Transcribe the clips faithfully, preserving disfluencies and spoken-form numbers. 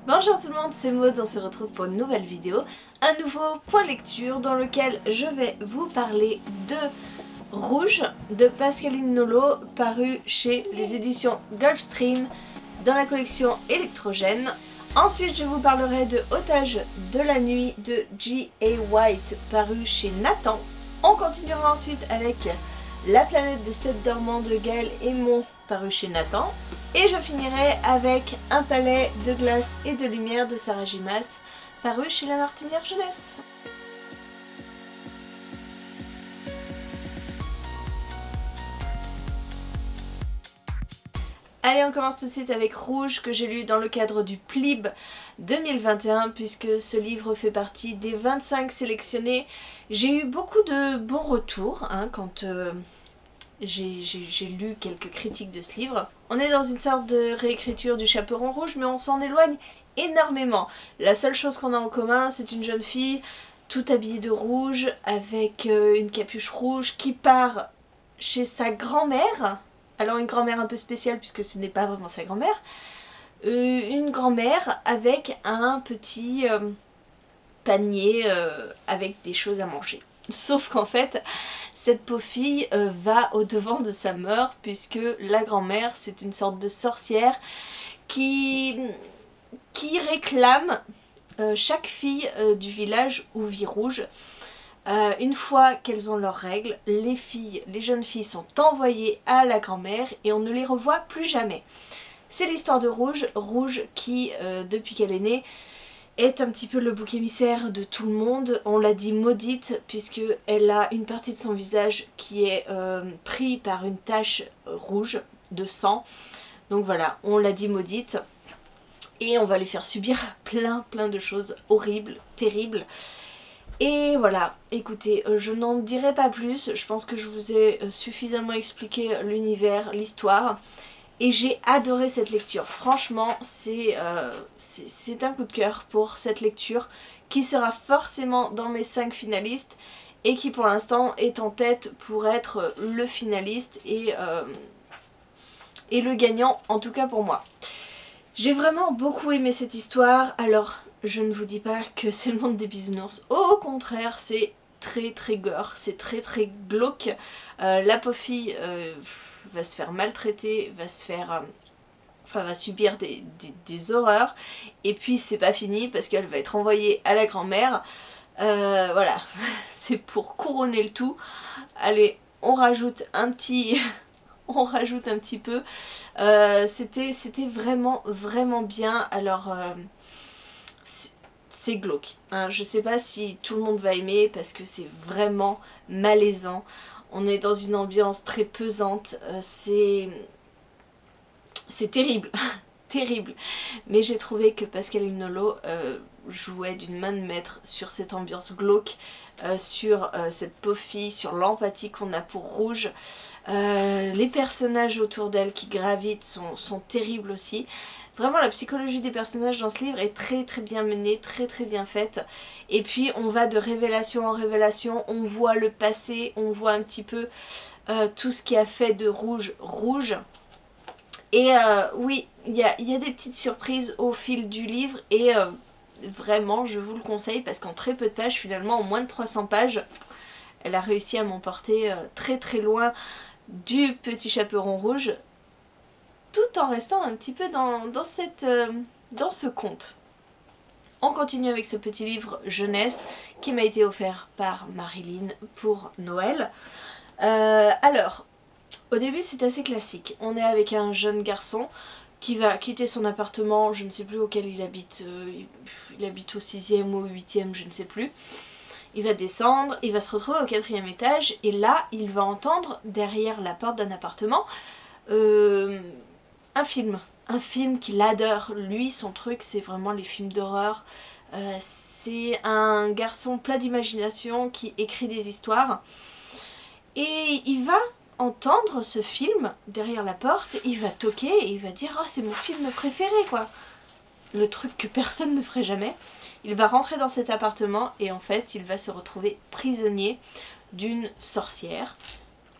Bonjour tout le monde, c'est Maud, on se retrouve pour une nouvelle vidéo, un nouveau point lecture dans lequel je vais vous parler de Rouge de Pascaline Nolo, paru chez les éditions Gulfstream dans la collection Électrogène. Ensuite je vous parlerai de Otage de la nuit de J A White, paru chez Nathan. On continuera ensuite avec La planète des sept dormants de Gaël Aymon, paru chez Nathan. Et je finirai avec Un palais de glace et de lumière de Sarah J Maas, paru chez La Martinière Jeunesse. Allez, on commence tout de suite avec Rouge, que j'ai lu dans le cadre du P L I B deux mille vingt et un, puisque ce livre fait partie des vingt-cinq sélectionnés. J'ai eu beaucoup de bons retours hein, quand euh, j'ai lu quelques critiques de ce livre. On est dans une sorte de réécriture du Chaperon Rouge, mais on s'en éloigne énormément. La seule chose qu'on a en commun, c'est une jeune fille tout habillée de rouge, avec euh, une capuche rouge, qui part chez sa grand-mère. Alors une grand-mère un peu spéciale puisque ce n'est pas vraiment sa grand-mère. Euh, une grand-mère avec un petit euh, panier euh, avec des choses à manger. Sauf qu'en fait, cette pauvre fille euh, va au devant de sa mort puisque la grand-mère, c'est une sorte de sorcière qui, qui réclame euh, chaque fille euh, du village où vit Rouge. Euh, une fois qu'elles ont leurs règles, les filles, les jeunes filles sont envoyées à la grand-mère et on ne les revoit plus jamais. C'est l'histoire de Rouge, Rouge qui, euh, depuis qu'elle est née, est un petit peu le bouc émissaire de tout le monde. On l'a dit maudite puisqu'elle a une partie de son visage qui est euh, pris par une tache rouge de sang. Donc voilà, on l'a dit maudite et on va lui faire subir plein plein de choses horribles, terribles. Et voilà, écoutez, euh, je n'en dirai pas plus, je pense que je vous ai euh, suffisamment expliqué l'univers, l'histoire, et j'ai adoré cette lecture. Franchement, c'est euh, c'est un coup de cœur pour cette lecture, qui sera forcément dans mes cinq finalistes, et qui pour l'instant est en tête pour être le finaliste, et, euh, et le gagnant, en tout cas pour moi. J'ai vraiment beaucoup aimé cette histoire, alors je ne vous dis pas que c'est le monde des bisounours, au contraire c'est très très gore, c'est très très glauque. Euh, la pauvre fille euh, va se faire maltraiter, va se faire... Euh, enfin va subir des, des, des horreurs, et puis c'est pas fini parce qu'elle va être envoyée à la grand-mère. Euh, voilà, c'est pour couronner le tout. Allez, on rajoute un petit... on rajoute un petit peu. Euh, c'était c'était vraiment vraiment bien. Alors euh, c'est glauque hein. Je sais pas si tout le monde va aimer parce que c'est vraiment malaisant. On est dans une ambiance très pesante. Euh, c'est c'est terrible. Terrible. Mais j'ai trouvé que Pascaline Nolo euh, jouait d'une main de maître sur cette ambiance glauque, euh, sur euh, cette pauvre fille, sur l'empathie qu'on a pour Rouge. Euh, les personnages autour d'elle qui gravitent sont, sont terribles aussi. Vraiment la psychologie des personnages dans ce livre est très très bien menée, très très bien faite. Et puis on va de révélation en révélation, on voit le passé, on voit un petit peu euh, tout ce qui a fait de Rouge Rouge. Et euh, oui, il y a, y a des petites surprises au fil du livre et euh, vraiment je vous le conseille parce qu'en très peu de pages, finalement en moins de trois cents pages, elle a réussi à m'emporter euh, très très loin du petit chaperon rouge, tout en restant un petit peu dans, dans, cette, euh, dans ce conte. On continue avec ce petit livre jeunesse qui m'a été offert par Marilyn pour Noël. Euh, alors, au début c'est assez classique. On est avec un jeune garçon qui va quitter son appartement, je ne sais plus auquel il habite, euh, il, il habite au sixième ou au huitième, je ne sais plus. Il va descendre, il va se retrouver au quatrième étage et là il va entendre derrière la porte d'un appartement euh, un film. Un film qu'il adore. Lui, son truc c'est vraiment les films d'horreur. Euh, c'est un garçon plein d'imagination qui écrit des histoires. Et il va entendre ce film derrière la porte, il va toquer et il va dire « Oh, c'est mon film préféré quoi !» Le truc que personne ne ferait jamais. Il va rentrer dans cet appartement et en fait il va se retrouver prisonnier d'une sorcière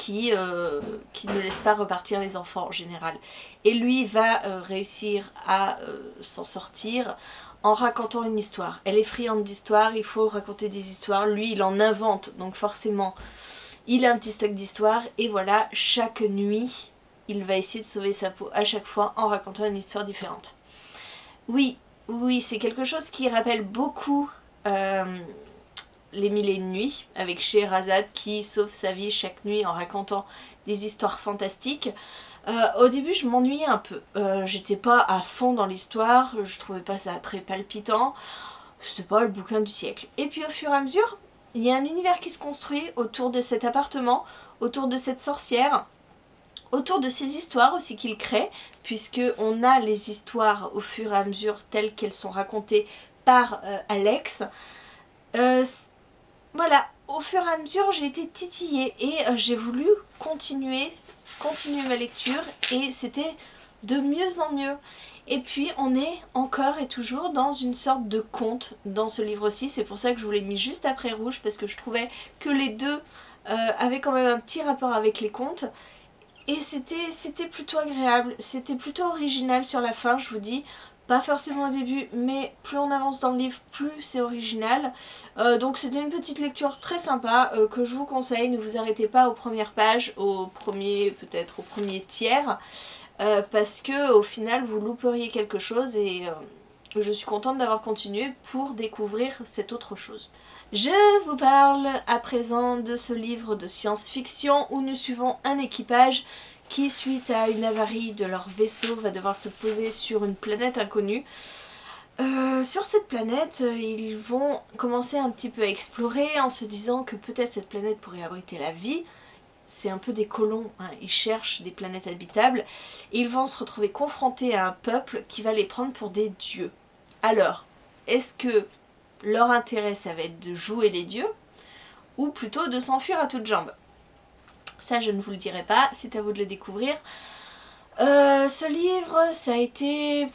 qui, euh, qui ne laisse pas repartir les enfants en général. Et lui va euh, réussir à euh, s'en sortir en racontant une histoire. Elle est friande d'histoire, il faut raconter des histoires. Lui, il en invente, donc forcément, il a un petit stock d'histoires. Et voilà, chaque nuit, il va essayer de sauver sa peau à chaque fois en racontant une histoire différente. Oui, oui, c'est quelque chose qui rappelle beaucoup euh, Les Mille et Une Nuits, avec Scheherazade qui sauve sa vie chaque nuit en racontant des histoires fantastiques. Euh, au début je m'ennuyais un peu, euh, j'étais pas à fond dans l'histoire, je trouvais pas ça très palpitant, c'était pas le bouquin du siècle. Et puis au fur et à mesure, il y a un univers qui se construit autour de cet appartement, autour de cette sorcière, autour de ces histoires aussi qu'il crée, puisque on a les histoires au fur et à mesure telles qu'elles sont racontées par euh, Alex. Euh, voilà, au fur et à mesure j'ai été titillée et euh, j'ai voulu continuer continuer ma lecture et c'était de mieux en mieux. Et puis on est encore et toujours dans une sorte de conte dans ce livre-ci, c'est pour ça que je vous l'ai mis juste après Rouge, parce que je trouvais que les deux euh, avaient quand même un petit rapport avec les contes. Et c'était c'était plutôt agréable, c'était plutôt original sur la fin, je vous dis. Pas forcément au début, mais plus on avance dans le livre, plus c'est original. Euh, donc c'était une petite lecture très sympa euh, que je vous conseille. Ne vous arrêtez pas aux premières pages, au premier, peut-être au premier tiers, euh, parce que au final vous louperiez quelque chose et euh, je suis contente d'avoir continué pour découvrir cette autre chose. Je vous parle à présent de ce livre de science-fiction où nous suivons un équipage qui, suite à une avarie de leur vaisseau, va devoir se poser sur une planète inconnue. Euh, sur cette planète, ils vont commencer un petit peu à explorer en se disant que peut-être cette planète pourrait abriter la vie. C'est un peu des colons, hein, ils cherchent des planètes habitables. Et ils vont se retrouver confrontés à un peuple qui va les prendre pour des dieux. Alors, est-ce que leur intérêt, ça va être de jouer les dieux ou plutôt de s'enfuir à toutes jambes? Ça, je ne vous le dirai pas, c'est à vous de le découvrir. Euh, ce livre, ça a été...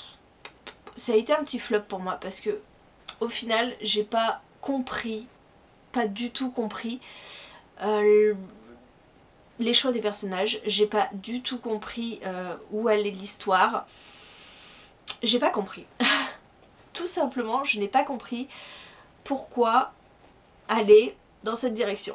Ça a été un petit flop pour moi parce que, au final, j'ai pas compris, pas du tout compris, euh, les choix des personnages. J'ai pas du tout compris euh, où allait l'histoire. J'ai pas compris. Tout simplement, je n'ai pas compris pourquoi aller dans cette direction.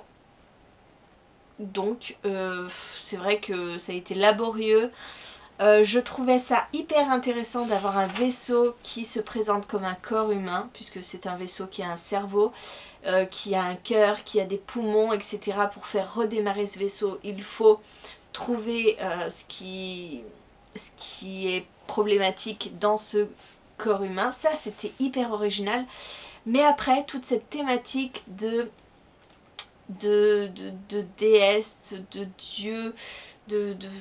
Donc euh, c'est vrai que ça a été laborieux. Euh, je trouvais ça hyper intéressant d'avoir un vaisseau qui se présente comme un corps humain, puisque c'est un vaisseau qui a un cerveau, euh, qui a un cœur, qui a des poumons, et cetera. Pour faire redémarrer ce vaisseau, il faut trouver euh, ce qui, ce qui est problématique dans ce corps humain. Ça, c'était hyper original. Mais après, toute cette thématique de... De, de, de déesse, de dieu, de de,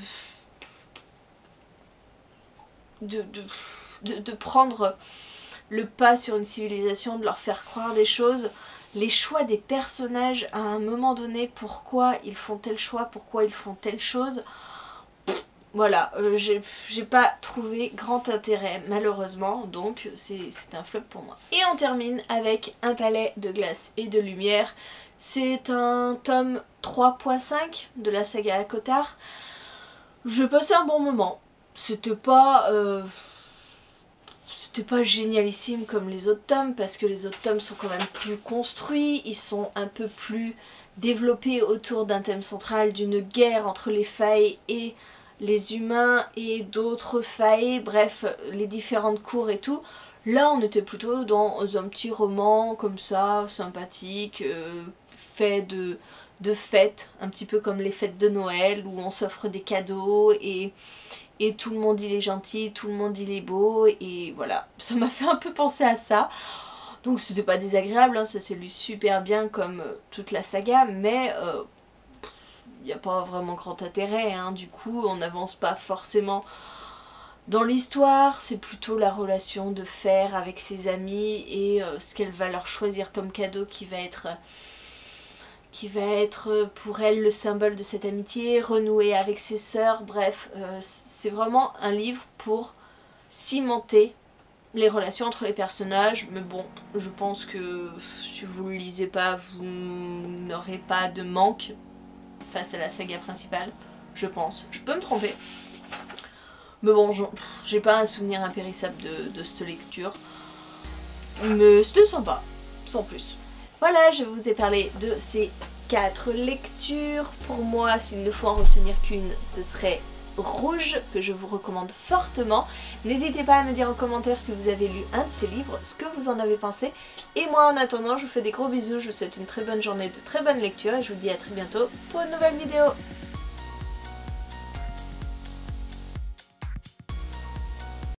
de, de, de, de prendre le pas sur une civilisation, de leur faire croire des choses, les choix des personnages à un moment donné, pourquoi ils font tel choix, pourquoi ils font telle chose, voilà, euh, j'ai pas trouvé grand intérêt malheureusement, donc c'est un flop pour moi. Et on termine avec Un palais de glace et de lumière. C'est un tome trois point cinq de la saga ACOTAR. J'ai passé un bon moment. C'était pas... Euh, c'était pas génialissime comme les autres tomes, parce que les autres tomes sont quand même plus construits, ils sont un peu plus développés autour d'un thème central, d'une guerre entre les failles et les humains et d'autres failles, bref, les différentes cours et tout. Là on était plutôt dans un petit roman comme ça, sympathique, euh, fait de, de fêtes, un petit peu comme les fêtes de Noël où on s'offre des cadeaux et, et tout le monde il est gentil, tout le monde il est beau, et voilà, ça m'a fait un peu penser à ça. Donc c'était pas désagréable, hein, ça s'est lu super bien comme euh, toute la saga, mais euh, il n'y a pas vraiment grand intérêt, hein. Du coup on n'avance pas forcément dans l'histoire, c'est plutôt la relation de Fer avec ses amis et euh, ce qu'elle va leur choisir comme cadeau qui va être qui va être pour elle le symbole de cette amitié, renouer avec ses sœurs, bref, euh, c'est vraiment un livre pour cimenter les relations entre les personnages, mais bon, je pense que si vous ne le lisez pas, vous n'aurez pas de manque face à la saga principale, je pense. Je peux me tromper. Mais bon, j'ai pas un souvenir impérissable de, de cette lecture. Mais c'était sympa, sans plus. Voilà, je vous ai parlé de ces quatre lectures. Pour moi, s'il ne faut en retenir qu'une, ce serait Rouge, que je vous recommande fortement. N'hésitez pas à me dire en commentaire si vous avez lu un de ces livres, ce que vous en avez pensé. Et moi, en attendant, je vous fais des gros bisous, je vous souhaite une très bonne journée, de très bonnes lectures et je vous dis à très bientôt pour une nouvelle vidéo.